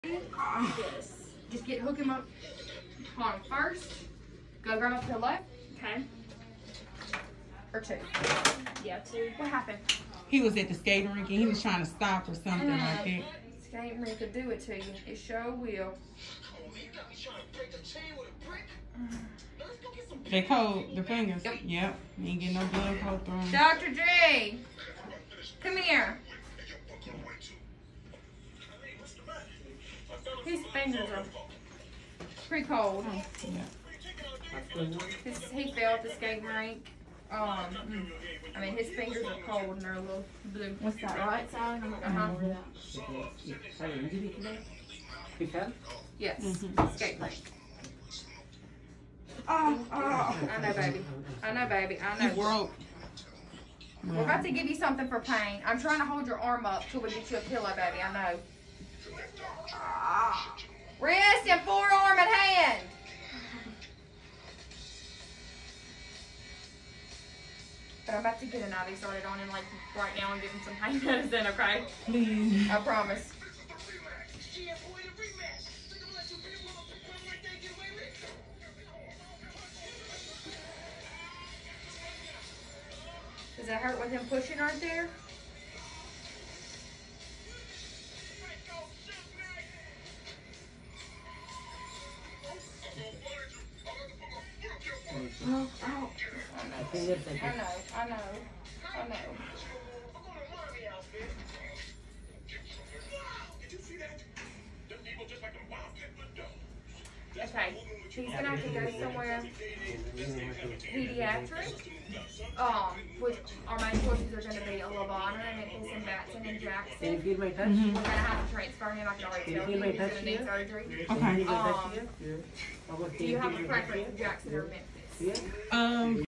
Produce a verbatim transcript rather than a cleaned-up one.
Yes. Just get hook him up. Hold on. First, go grab a pillow. Okay. Or two. Yeah, two. What happened? He was at the skating rink and he was trying to stop or something Mm. like that. Skating rink could do it to you. It sure will. They cold, the fingers. Yep. Yep. You ain't getting no blood cold through 'em. Doctor J, come here. His fingers are pretty cold. Yeah. His, he fell at the skating rink. Um, I mean, his fingers are cold and they're a little blue. What's that, right side? Uh-huh. Yes, Mhm. skate rink. Oh, oh, I know, baby. I know, baby. I He know. broke. We're about to give you something for pain. I'm trying to hold your arm up till we get you a pillow, baby. I know. Ah. Wrist and forearm and hand. But I'm about to get an I V started on him like right now and give him some pain medicine, okay? Please. I promise. Does that hurt with him pushing right there? Oh, oh. I know, I know, I know, I know. Okay, he's gonna have to go somewhere pediatric. Um, which our main courses are gonna be Lavana and Nicholson, Batson, and Jackson. Can you feel my touch? Mhm. We're gonna have to transfer him. I can already Can you tell feel you my he's touch gonna need here? surgery. Can you Okay. feel my touch Um, here? Yeah. How about Do can you have feel a my touch preference, here? Jackson or Memphis? Yeah. Um.